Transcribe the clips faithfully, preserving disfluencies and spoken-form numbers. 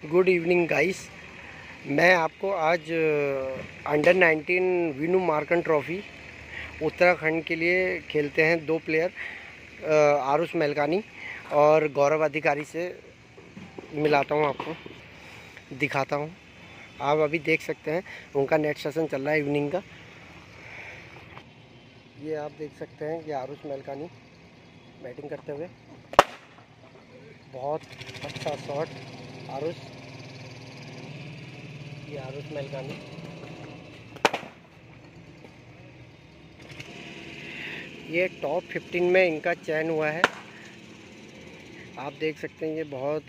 Good evening guys. मैं आपको आज under nineteen Vinoo Mankad trophy Uttarakhand के लिए खेलते हैं दो प्लेयर आरुष मेलकानी और गौरव अधिकारी से मिलाता हूं, आपको दिखाता हूं। आप अभी देख सकते हैं उनका नेट सेशन चल रहा है इवनिंग का। ये आप देख सकते हैं, ये आरुष मेलकानी बैटिंग करते हुए। बहुत अच्छा शॉट आरुष, ये आरुष मेलकानी। ये टॉप फिफ्टीन में इनका चयन हुआ है, आप देख सकते हैं। ये बहुत,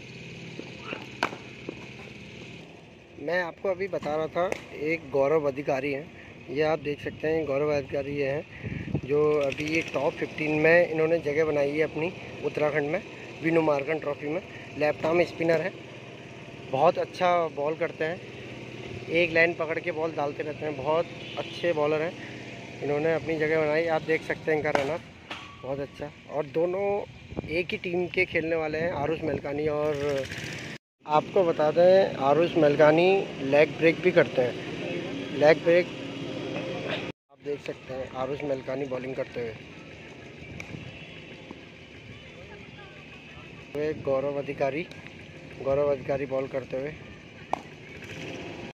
मैं आपको अभी बता रहा था, एक गौरव अधिकारी हैं, ये आप देख सकते हैं। गौरव अधिकारी ये हैं जो अभी ये टॉप फिफ्टीन में इन्होंने जगह बनाई है अपनी उत्तराखंड में विनू मार्कन ट्रॉफ़ी में। लेफ्ट आर्म स्पिनर है, बहुत अच्छा बॉल करते हैं, एक लाइन पकड़ के बॉल डालते रहते हैं, बहुत अच्छे बॉलर हैं। इन्होंने अपनी जगह बनाई, आप देख सकते हैं इनका रनर बहुत अच्छा। और दोनों एक ही टीम के खेलने वाले हैं, आरुष मेलकानी। और आपको बता दें, आरुष मेलकानी लेग ब्रेक भी करते हैं, लेग ब्रेक आप देख सकते हैं। आरुष मेलकानी बॉलिंग करते हुए, गौरव अधिकारी गौरव अधिकारी बॉल करते हुए।